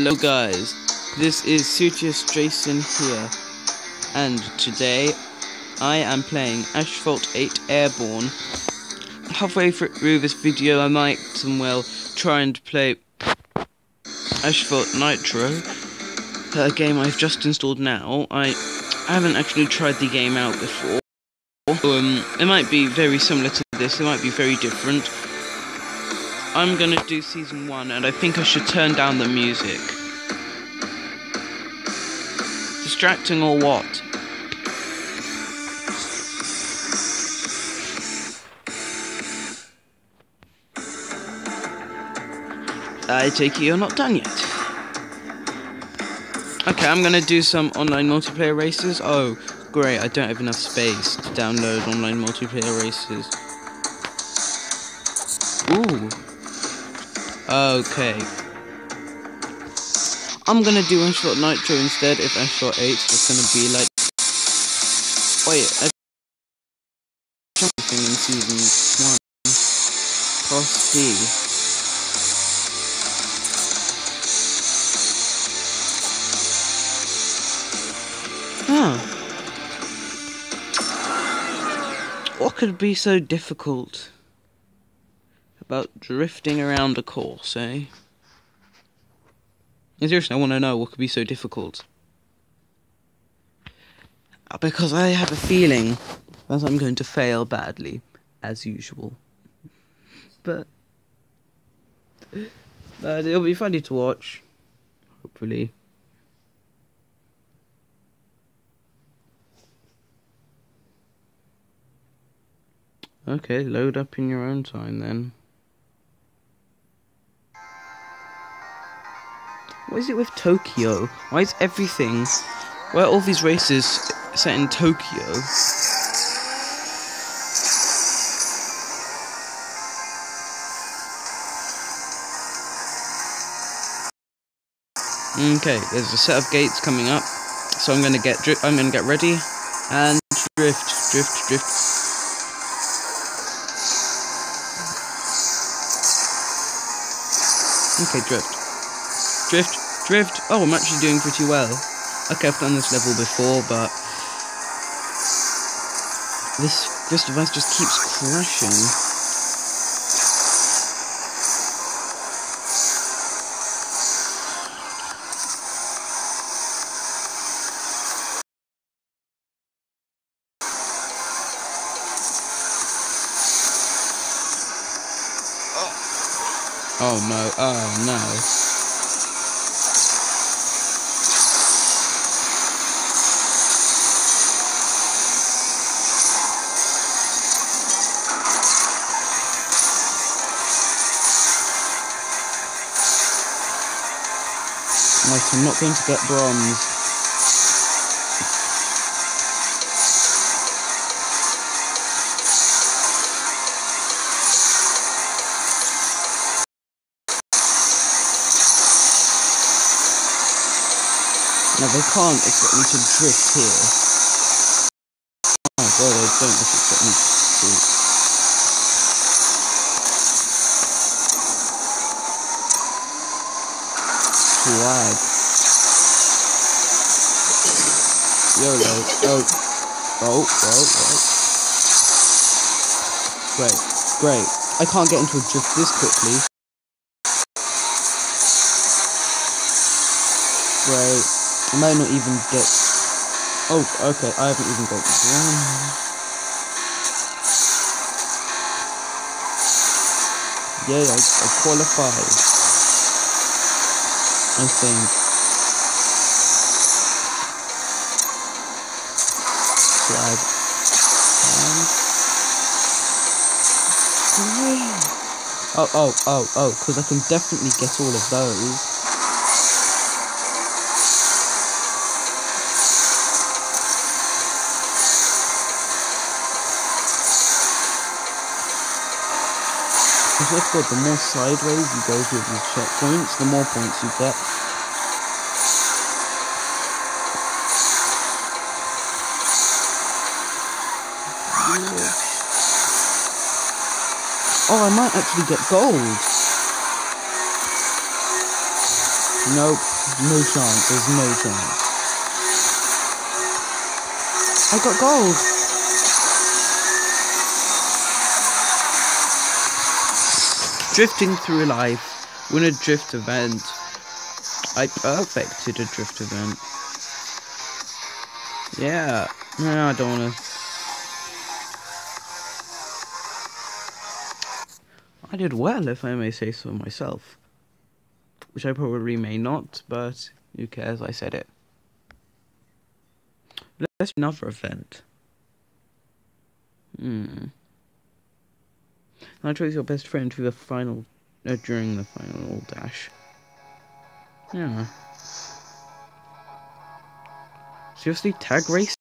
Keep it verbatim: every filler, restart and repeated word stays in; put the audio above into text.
Hello guys, this is Suitius Jason here, and today I am playing Asphalt eight Airborne. Halfway through this video I might and well try and play Asphalt Nitro, a game I've just installed now. I haven't actually tried the game out before. Um, it might be very similar to this, it might be very different. I'm gonna do season one, and I think I should turn down the music. Distracting or what? I take it you're not done yet. Okay, I'm gonna do some online multiplayer races. Oh, great, I don't have enough space to download online multiplayer races. Ooh. Okay. I'm gonna do Asphalt Nitro instead if Asphalt eight's just gonna be like... Wait, I something in season one. Cross D. Huh. What could be so difficult about drifting around a course, eh? Seriously, I want to know what could be so difficult. Because I have a feeling that I'm going to fail badly, as usual. But, but it'll be funny to watch, hopefully. Okay, load up in your own time then. What is it with Tokyo? Why is everything... Why are all these races set in Tokyo? Okay, there's a set of gates coming up, so I'm gonna get dri I'm gonna get ready and drift, drift, drift. Okay, drift, drift, drift. Oh, I'm actually doing pretty well. Okay, I've done this level before, but this this device just keeps crashing. Oh no, oh no. Right, I'm not going to get bronze. Now they can't expect me to drift here. Oh well, they don't expect me to. Swag. YOLO. Oh. Oh, oh, oh. Great, great. I can't get into a drift this quickly. Great. I might not even get... Oh, okay, I haven't even got one. Yeah, I, I qualified. I think. Flag. And... Oh, oh, oh, oh, because I can definitely get all of those. I swear to God, the more sideways you go through these checkpoints, the more points you get. Yeah. Oh, I might actually get gold. Nope, no chance, there's no chance. I got gold! Drifting through life, win a drift event. I perfected a drift event. Yeah, no, I don't wanna. I did well, if I may say so myself. Which I probably may not, but who cares, I said it. Let's do another event. Hmm. Now choose your best friend to the final, uh, during the final dash. Yeah. Seriously, tag race?